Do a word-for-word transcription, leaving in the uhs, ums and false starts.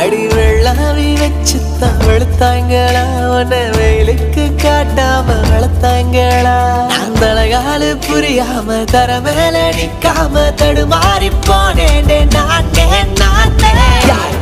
அடி வெள்ளாவி வச்சு தான் வெளுத்தாங்களா உன்னை வெயிலுக்கு காட்டாம வளர்த்தாங்களா அந்த அழகாலு புரியாம தர மேல நிக்காம தடுமாறி போனேன் நானே நானே